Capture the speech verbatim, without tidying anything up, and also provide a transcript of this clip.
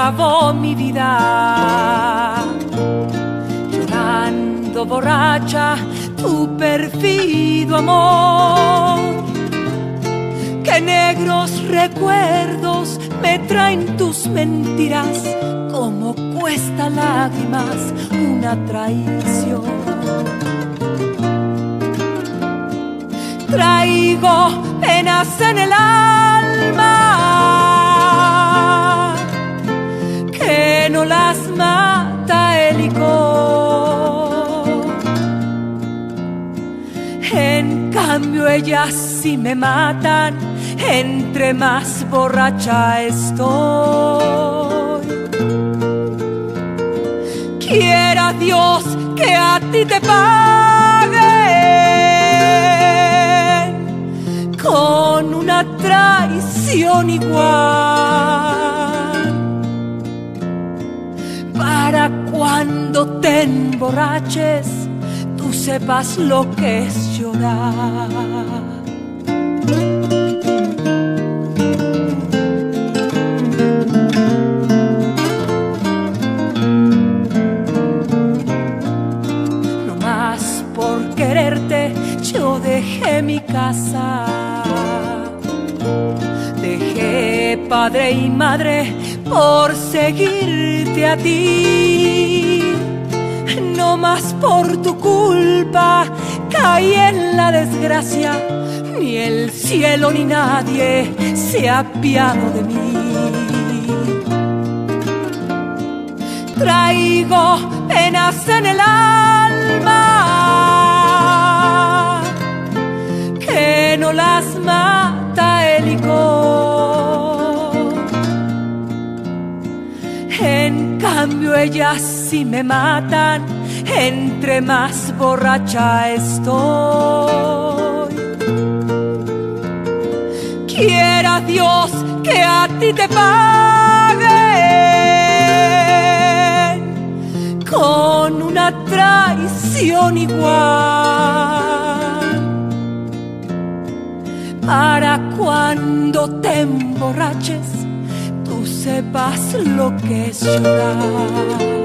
acabó mi vida. Llorando borracha tu perfido amor. Qué negros recuerdos me traen tus mentiras, cómo cuesta lágrimas una traición. Traigo penas en el alma que no las mata el licor. En cambio ellas sí me matan entre más borracha estoy. Quiera Dios que a ti te paguen con una traición igual, para cuando te emborraches tú sepas lo que es llorar. Yo dejé mi casa, dejé padre y madre por seguirte a ti. No más por tu culpa caí en la desgracia, ni el cielo ni nadie se ha apiado de mí. Traigo penas en el alma que no las mata el licor. En cambio ellas sí me matan entre más borracha estoy. Quiera Dios que a ti te paguen con una traición igual, para cuando te emborraches tú sepas lo que es llorar.